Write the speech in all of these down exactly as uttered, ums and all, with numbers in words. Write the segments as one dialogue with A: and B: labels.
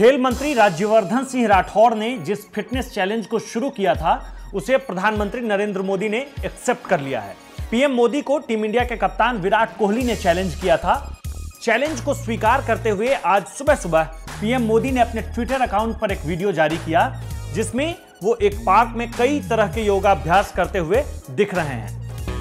A: खेल मंत्री राज्यवर्धन सिंह राठौड़ ने जिस फिटनेस चैलेंज को शुरू किया था उसे प्रधानमंत्री नरेंद्र मोदी ने एक्सेप्ट कर लिया है। पीएम मोदी को टीम इंडिया के कप्तान विराट कोहली ने चैलेंज किया था। चैलेंज को स्वीकार करते हुए आज सुबह सुबह पीएम मोदी ने अपने ट्विटर अकाउंट पर एक वीडियो जारी किया जिसमें वो एक पार्क में कई तरह के योगाभ्यास करते हुए दिख रहे हैं।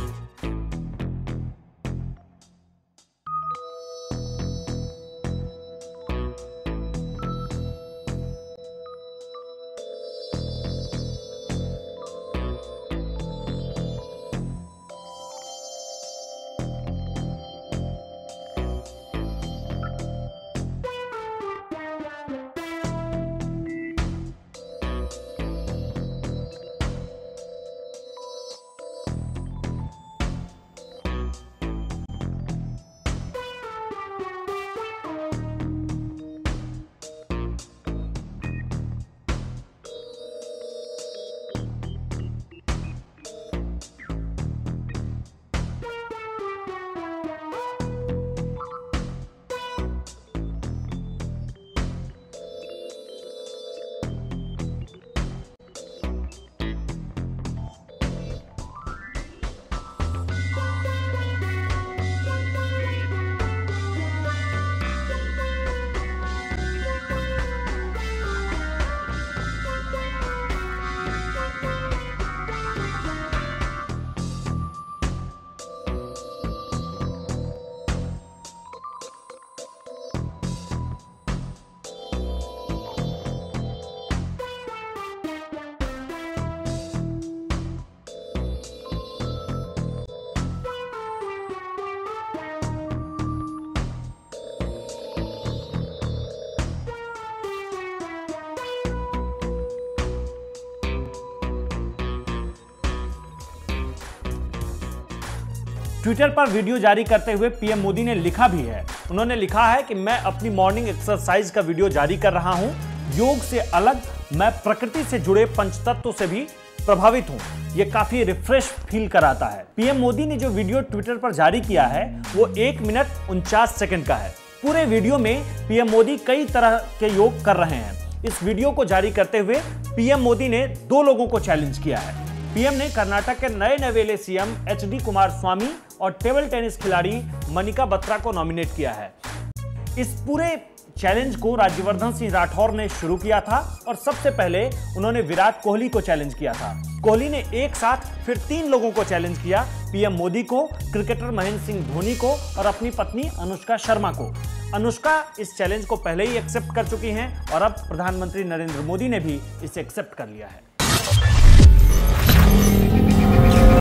A: ट्विटर पर वीडियो जारी करते हुए पीएम मोदी ने लिखा भी है। उन्होंने लिखा है कि मैं अपनी मॉर्निंग एक्सरसाइज का वीडियो जारी कर रहा हूं। योग से अलग मैं प्रकृति से जुड़े पंचतत्व से भी प्रभावित हूं। यह काफी रिफ्रेश फील कराता है। पीएम मोदी ने जो वीडियो ट्विटर पर जारी किया है वो एक मिनट उनचास सेकंड का है। पूरे वीडियो में पीएम मोदी कई तरह के योग कर रहे हैं। इस वीडियो को जारी करते हुए पीएम मोदी ने दो लोगों को चैलेंज किया है। पीएम ने कर्नाटक के नए नवेले CM H D Kumaraswamy और टेबल टेनिस खिलाड़ी मनिका बत्रा को नॉमिनेट किया है। इस पूरे चैलेंज को राज्यवर्धन सिंह राठौड़ ने शुरू किया था और सबसे पहले उन्होंने विराट कोहली को चैलेंज किया था। कोहली ने एक साथ फिर तीन लोगों को चैलेंज किया, पीएम मोदी को, क्रिकेटर महेंद्र सिंह धोनी को और अपनी पत्नी अनुष्का शर्मा को। अनुष्का इस चैलेंज को पहले ही एक्सेप्ट कर चुकी हैं और अब प्रधानमंत्री नरेंद्र मोदी ने भी इसे एक्सेप्ट कर लिया है।